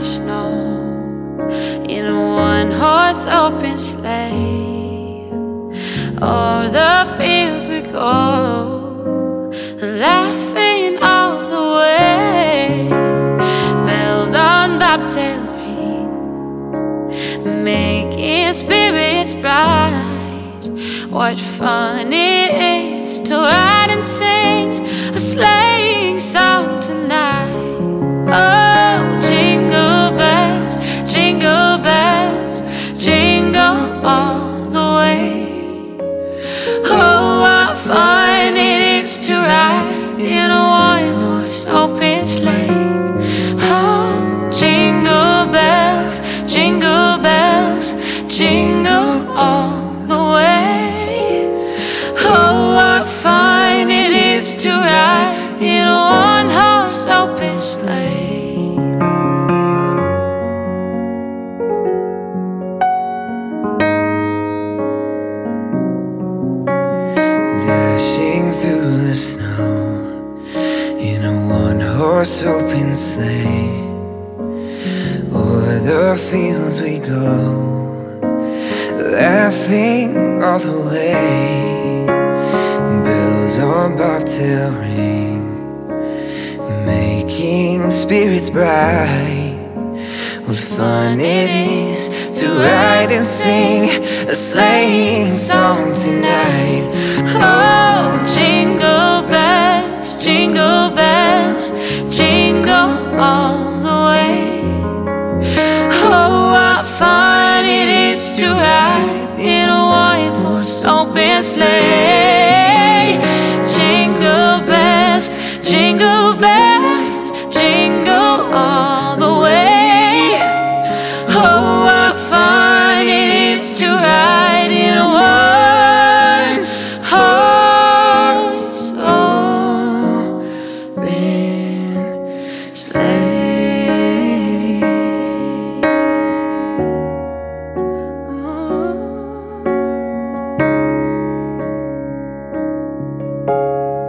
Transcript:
the snow in a one-horse open sleigh. O'er the fields we go, laughing all the way. Bells on bobtail ring, making spirits bright. What fun it is to ride and sing a sleighing song tonight. Oh, jingle bells, jingle all the way. Oh, what fun it is to ride in a one-horse open sleigh. Oh, jingle bells, jingle all the way. Oh, what fun it is to ride in a one-horse open sleigh. Dashing through the snow in a one-horse open sleigh. O'er the fields we go, laughing all the way. Bells on bobtail ring, making spirits bright. What fun it is to ride and sing a sleighing song tonight. Oh, jingle bells, jingle all the way. Oh, what fun it is to ride in a one-horse open sleigh. Jingle bells, jingle all the way. Oh, what fun it is to ride in a one-horse open sleigh. Ooh.